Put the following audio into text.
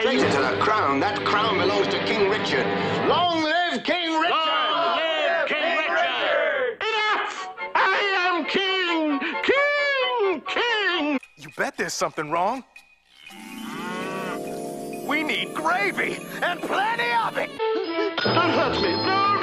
traitor to the crown. That crown belongs to King Richard. Long live King Richard! Long live King Richard! Enough! I am king! King! King! You bet there's something wrong. We need gravy, and plenty of it! Don't hurt me! No,